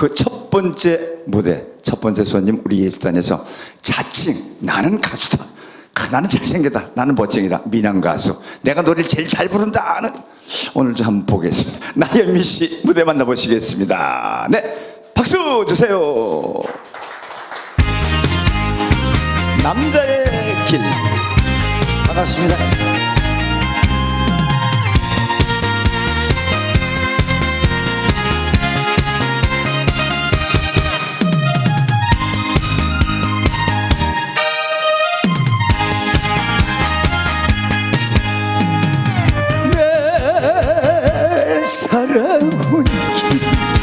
그 첫 번째 무대, 첫 번째 손님 우리 예술단에서 자칭 나는 가수다, 나는 잘생겼다, 나는 멋쟁이다, 미남 가수, 내가 노래를 제일 잘 부른다 하는, 오늘 좀 한번 보겠습니다. 나현미 씨 무대 만나보시겠습니다. 네, 박수 주세요. 남자의 길. 반갑습니다. 내 살아온 길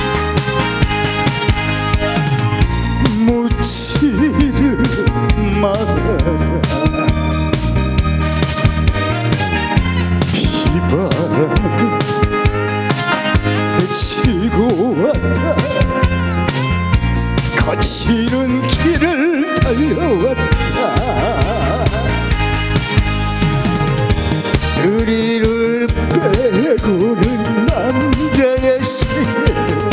묻지를 마라. 비바람 헤치고 왔다. 거칠은 길을 달려왔다. 의리를 빼고는 남자의 세계.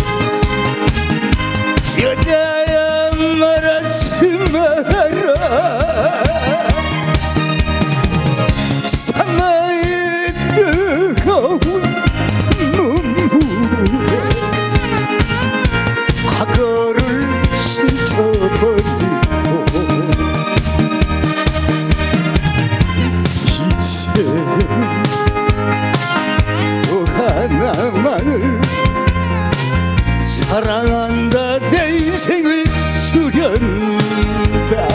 여자야 말하지 마라. 상하의 뜨거운 눈물에 과거를 씻어버리고 이제 또 하나만을 사랑한다. 내 인생을 수련다.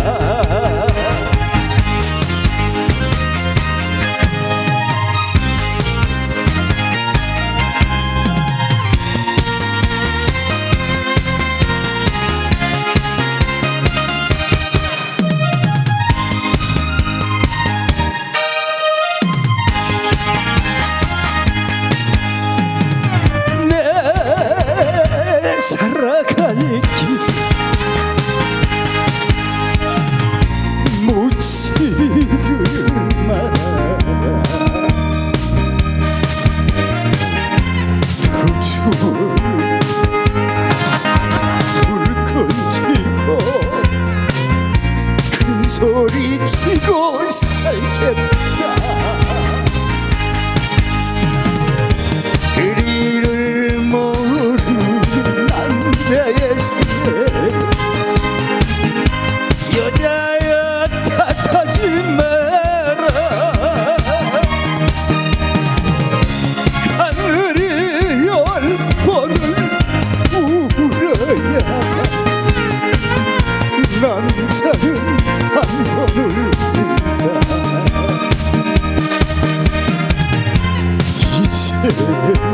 살아갈 길 묻지를 마라. 두 줄 불 건지고 큰 소리 치고 살겠다. 그리를 모르는 남자의 세계. 여자야 탓하지 마라. 하늘이 열 번을 울어야 남자는 한 번을 운다. 이제